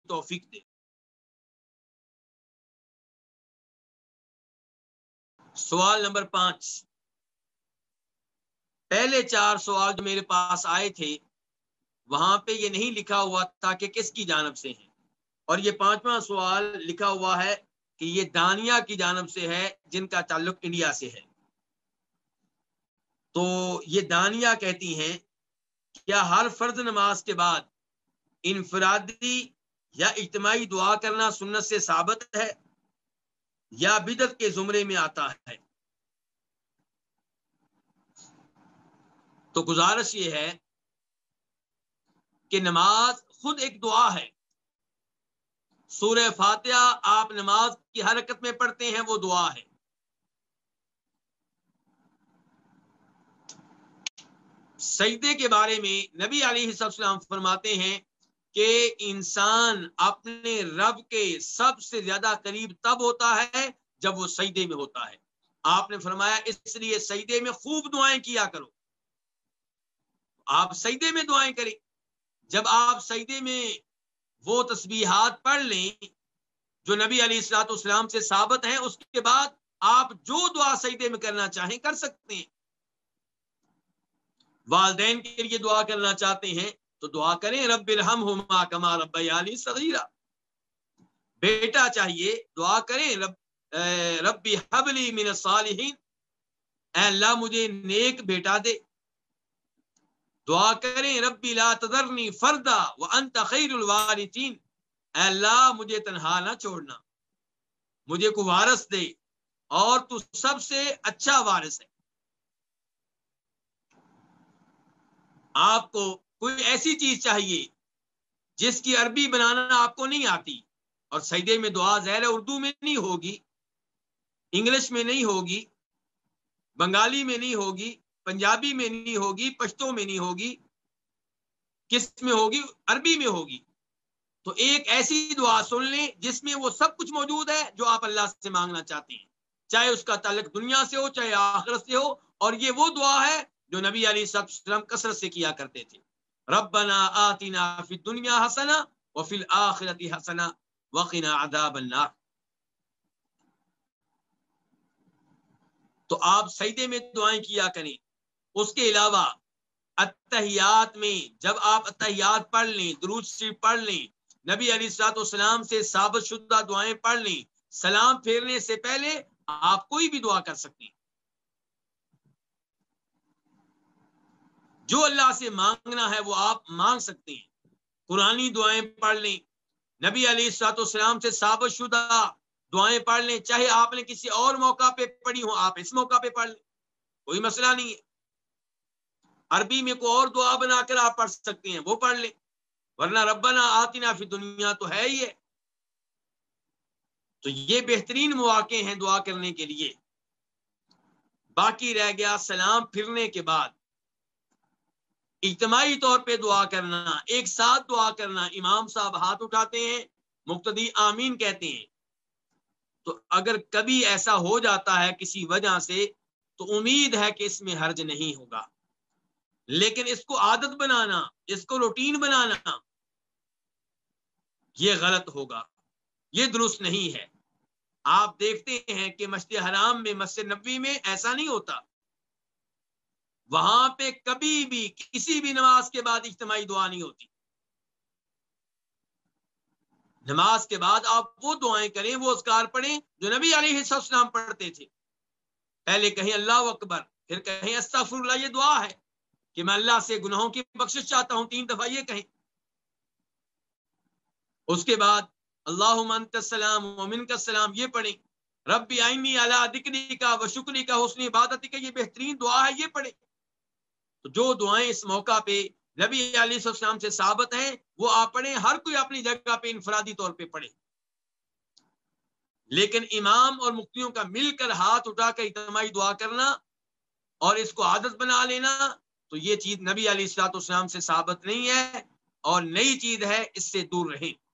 توفیق دے۔ سوال نمبر 5، پہلے 4 سوال جو میرے پاس آئے تھے وہاں پہ یہ نہیں لکھا ہوا تھا کہ کس کی جانب سے ہیں، اور یہ 5واں سوال لکھا ہوا ہے کہ یہ دانیہ کی جانب سے ہے جن کا تعلق انڈیا سے ہے۔ تو یہ دانیہ کہتی ہیں کیا ہر فرض نماز کے بعد انفرادی یا اجتماعی دعا کرنا سنت سے ثابت ہے یا بدعت کے زمرے میں آتا ہے؟ تو گزارش یہ ہے کہ نماز خود ایک دعا ہے۔ سورہ فاتحہ آپ نماز کی حرکت میں پڑھتے ہیں، وہ دعا ہے۔ سجدے کے بارے میں نبی علیہ السلام فرماتے ہیں کہ انسان اپنے رب کے سب سے زیادہ قریب تب ہوتا ہے جب وہ سجدے میں ہوتا ہے۔ آپ نے فرمایا اس لیے سجدے میں خوب دعائیں کیا کرو۔ آپ سجدے میں دعائیں کریں۔ جب آپ سجدے میں وہ تسبیحات پڑھ لیں جو نبی علیہ الصلوۃ والسلام سے ثابت ہیں، اس کے بعد آپ جو دعا سجدے میں کرنا چاہیں کر سکتے ہیں۔ والدین کے لیے دعا کرنا چاہتے ہیں تو دعا کریں رب ارحمہما کما ربیانی صغیرا۔ بیٹا چاہیے دعا کریں رب ہب لی من الصالحین، اے اللہ مجھے نیک بیٹا دے۔ دعا کریں ربی لا تذرنی فردا وانت خیر الوارثین، اے اللہ مجھے تنہا نہ چھوڑنا، مجھے کو وارث دے اور تو سب سے اچھا وارث ہے۔ آپ کو کوئی ایسی چیز چاہیے جس کی عربی بنانا آپ کو نہیں آتی، اور سجدے میں دعا ظاہر اردو میں نہیں ہوگی، انگلش میں نہیں ہوگی، بنگالی میں نہیں ہوگی، پنجابی میں نہیں ہوگی، پشتو میں نہیں ہوگی، کس میں ہوگی؟ عربی میں ہوگی۔ تو ایک ایسی دعا سن لیں جس میں وہ سب کچھ موجود ہے جو آپ اللہ سے مانگنا چاہتے ہیں، چاہے اس کا تعلق دنیا سے ہو چاہے آخرت سے ہو، اور یہ وہ دعا ہے جو نبی علیہ السلام کثرت سے کیا کرتے تھے۔ ربنا آتنا فی الدنیا حسنہ وفی الآخرۃ حسنہ وقنا عذاب النار۔ تو آپ سجدے میں دعائیں کیا کریں۔ اس کے علاوہ اتحیات میں جب آپ اتحیات پڑھ لیں، درود شریف پڑھ لیں، نبی علیہ الصلوۃ والسلام سے ثابت شدہ دعائیں پڑھ لیں، سلام پھیرنے سے پہلے آپ کوئی بھی دعا کر سکتے ہیں۔ جو اللہ سے مانگنا ہے وہ آپ مانگ سکتے ہیں۔ قرآنی دعائیں پڑھ لیں، نبی علیہ الصلوۃ والسلام سے ثابت شدہ دعائیں پڑھ لیں، چاہے آپ نے کسی اور موقع پہ پڑھی ہو آپ اس موقع پہ پڑھ لیں، کوئی مسئلہ نہیں ہے۔ عربی میں کوئی اور دعا بنا کر آپ پڑھ سکتے ہیں، وہ پڑھ لیں، ورنہ ربنا آتنا فی دنیا تو ہے ہی ہے۔ تو یہ بہترین مواقع ہیں دعا کرنے کے لیے۔ باقی رہ گیا سلام پھرنے کے بعد اجتماعی طور پہ دعا کرنا، ایک ساتھ دعا کرنا۔ امام صاحب ہاتھ اٹھاتے ہیں، مقتدی آمین کہتے ہیں۔ تو اگر کبھی ایسا ہو جاتا ہے کسی وجہ سے تو امید ہے کہ اس میں حرج نہیں ہوگا، لیکن اس کو عادت بنانا، اس کو روٹین بنانا، یہ غلط ہوگا، یہ درست نہیں ہے۔ آپ دیکھتے ہیں کہ مسجد حرام میں، مسجد نبوی میں ایسا نہیں ہوتا۔ وہاں پہ کبھی بھی کسی بھی نماز کے بعد اجتماعی دعا نہیں ہوتی۔ نماز کے بعد آپ وہ دعائیں کریں، وہ اذکار پڑھیں جو نبی علیہ السلام پڑھتے تھے۔ پہلے کہیں اللہ اکبر، پھر کہیں استغفر اللہ، یہ دعا ہے کہ میں اللہ سے گناہوں کی بخشش چاہتا ہوں، 3 دفعہ یہ کہیں۔ اس کے بعد اللہم انت السلام ومنک السلام یہ پڑھیں۔ ربی اعنی علی ذکرک و شکرک و حسن عبادتک، یہ بہترین دعا ہے، یہ پڑھیں۔ تو جو دعائیں اس موقع پہ نبی علیہ السلام سے ثابت ہیں وہ آپ پڑھیں، ہر کوئی اپنی جگہ پہ انفرادی طور پہ پڑھیں، لیکن امام اور مفتیوں کا مل کر ہاتھ اٹھا کر اجتماعی دعا کرنا اور اس کو عادت بنا لینا، تو یہ چیز نبی علیہ الصلوۃ والسلام سے ثابت نہیں ہے اور نئی چیز ہے، اس سے دور رہیں۔